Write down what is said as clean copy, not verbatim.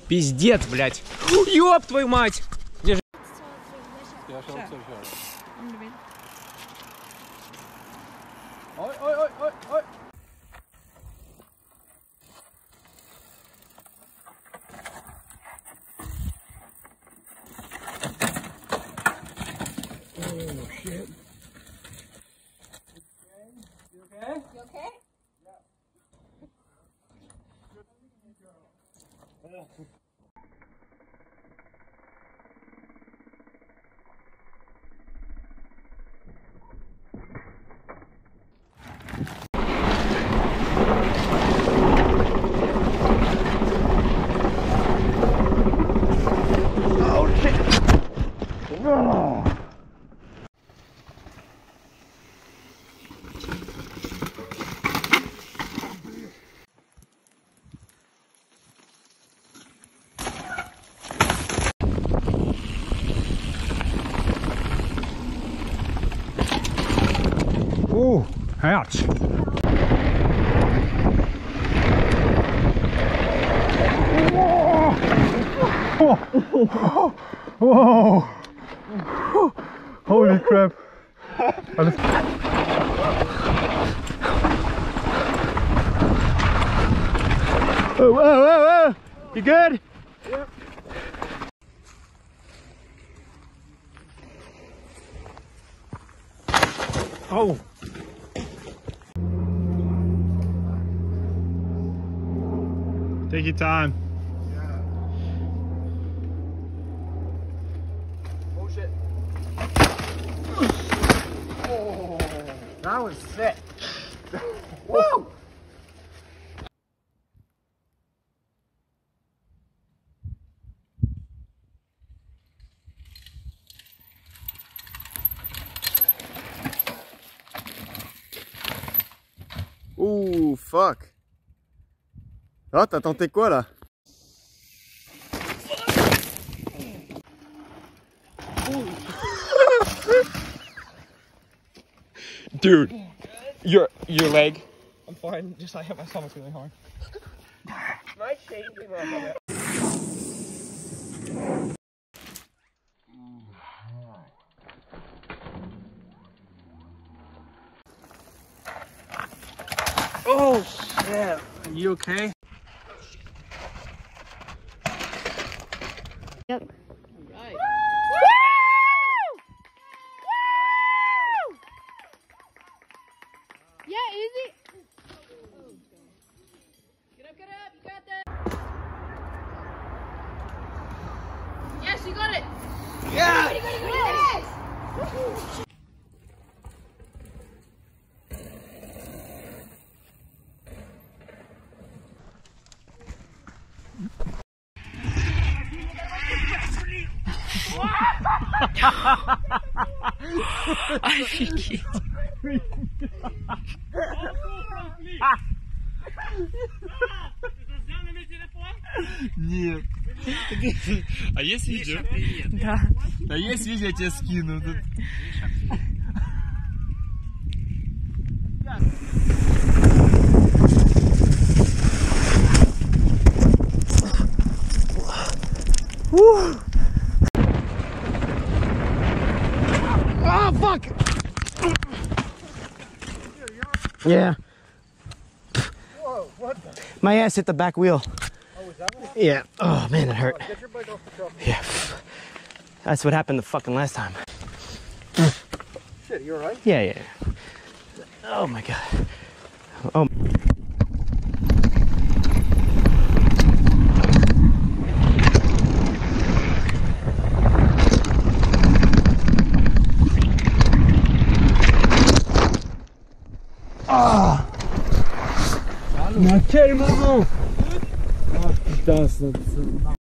Пиздец, блядь. Ёб твою мать. Держи. Ой, ой, ой, ой, ой. Oh shit. You okay? You okay? Yeah. Oh shit. Oh. Oh, ouch. Whoa. Whoa. Holy crap. Oh, whoa, whoa, whoa. You good? Yep. Oh. Take your time. Yeah. Oh shit. Oh, that was sick. Woo! Ouh, fuck. Ah, t'as tenté quoi là? Dude, your leg. I'm fine, just I hit my stomach really hard. My shade came off. Oh shit! Are you okay? Yep. Right. Woo! Woo! Yeah, easy. Get up, you got that. Yes, you got it. Yeah! Yes! Офигеть. Нет. А есть видео? Да. А есть видео, я тебе скину. Oh fuck! Yeah. Whoa, what the? My ass hit the back wheel. Oh, is that one? Yeah. Oh man, it hurt. Get your bike off the truck. Yeah. That's what happened the fucking last time. Shit, you alright? Yeah, yeah. Oh my god. Oh. Ah! Na quel moment! Oh putain, ça...